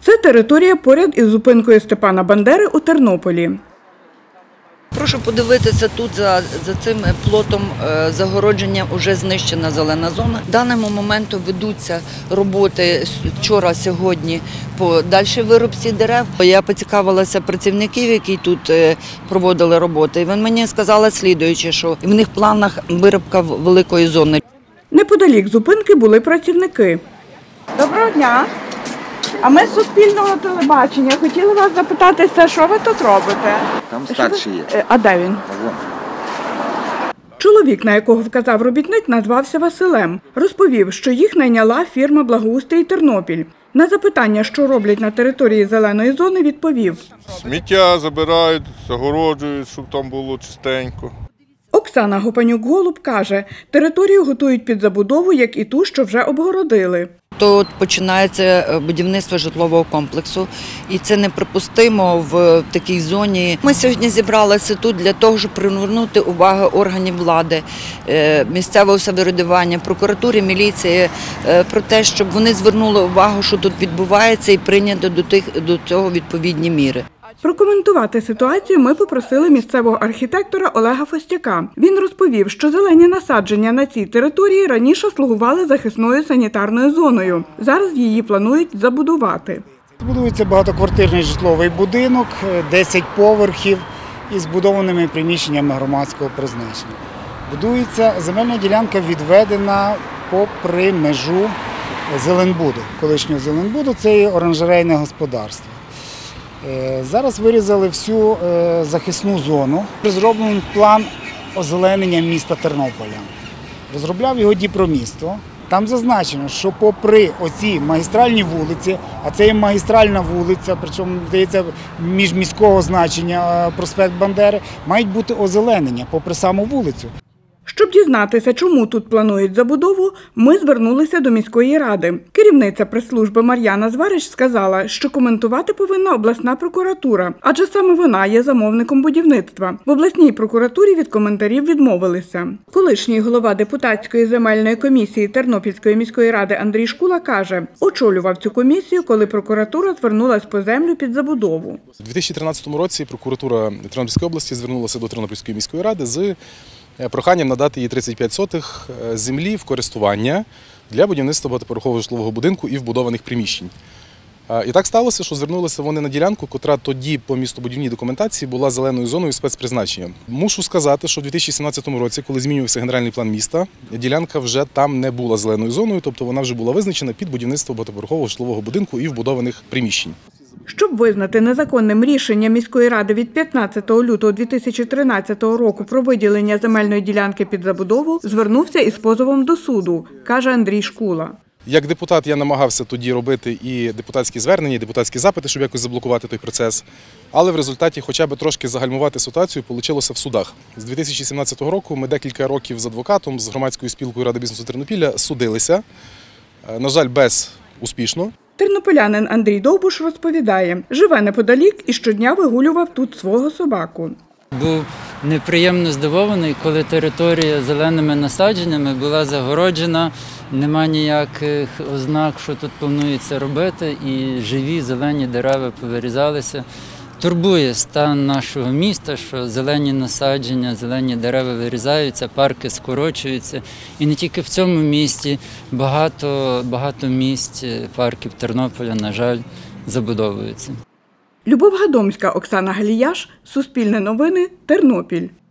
Це територія поряд із зупинкою Степана Бандери у Тернополі. Прошу подивитися, тут за цим плотом загородження вже знищена зелена зона. В даному моменту ведуться роботи вчора, сьогодні по дальшій вирубці дерев. Я поцікавилася працівників, які тут проводили роботи. І вони мені сказали слідуюче, що в них в планах вирубка великої зони. Неподалік зупинки були працівники. Доброго дня! А ми з Суспільного телебачення хотіли вас запитати, що ви тут робите? Там старший є. А де він? Чоловік, на якого вказав робітник, назвався Василем. Розповів, що їх найняла фірма «Благоустрій Тернопіль». На запитання, що роблять на території зеленої зони, відповів. Сміття забирають, загороджують, щоб там було чистенько. Оксана Гопанюк-Голуб каже, територію готують під забудову, як і ту, що вже обгородили. Тут починається будівництво житлового комплексу, і це неприпустимо в такій зоні. Ми сьогодні зібралися тут для того, щоб привернути увагу органів влади, місцевого самоврядування, прокуратури, міліції, про те, щоб вони звернули увагу, що тут відбувається, і прийняти до цього відповідні міри. Прокоментувати ситуацію ми попросили місцевого архітектора Олега Фостяка. Він розповів, що зелені насадження на цій території раніше слугували захисною санітарною зоною. Зараз її планують забудувати. Будується багатоквартирний житловий будинок, 10 поверхів із збудованими приміщеннями громадського призначення. Будується земельна ділянка, відведена попри межу Зеленбуду. Колишнього Зеленбуду – це і оранжерейне господарство. Зараз вирізали всю захисну зону. Розроблений план озеленення міста Тернополя. Розробляв його Дніпромісто. Там зазначено, що попри оці магістральні вулиці, а це є магістральна вулиця, причому, здається, міжміського значення проспект Бандери, мають бути озеленення попри саму вулицю. Щоб дізнатися, чому тут планують забудову, ми звернулися до міської ради. Керівниця прес-служби Мар'яна Зварич сказала, що коментувати повинна обласна прокуратура, адже саме вона є замовником будівництва. В обласній прокуратурі від коментарів відмовилися. Колишній голова депутатської земельної комісії Тернопільської міської ради Андрій Шкула каже, очолював цю комісію, коли прокуратура звернулась по землю під забудову. У 2013 році прокуратура Тернопільської області звернулася до Тернопільської міської ради з проханням надати їй 35 сотих землі в користування для будівництва багатоповерхового житлового будинку і вбудованих приміщень. І так сталося, що звернулися вони на ділянку, котра тоді по містобудівній документації була зеленою зоною спецпризначення. Мушу сказати, що у 2017 році, коли змінювався генеральний план міста, ділянка вже там не була зеленою зоною, тобто вона вже була визначена під будівництво багатоповерхового житлового будинку і вбудованих приміщень. Щоб визнати незаконним рішення міської ради від 15 лютого 2013 року про виділення земельної ділянки під забудову, звернувся із позовом до суду, каже Андрій Шкула. Як депутат я намагався тоді робити і депутатські звернення, і депутатські запити, щоб якось заблокувати той процес. Але в результаті хоча б трошки загальмувати ситуацію вийшло в судах. З 2017 року ми декілька років з адвокатом, з громадською спілкою Ради бізнесу Тернопілля судилися. На жаль, безуспішно. Тернополянин Андрій Довбуш розповідає, живе неподалік і щодня вигулював тут свого собаку. Був неприємно здивований, коли територія зеленими насадженнями була загороджена, нема ніяких ознак, що тут планується робити, і живі зелені дерева повирізалися. Турбує стан нашого міста, що зелені насадження, зелені дерева вирізаються, парки скорочуються. І не тільки в цьому місті, багато місць, парків Тернополя, на жаль, забудовуються. Любов Гадомська, Оксана Галіяш, Суспільне новини, Тернопіль.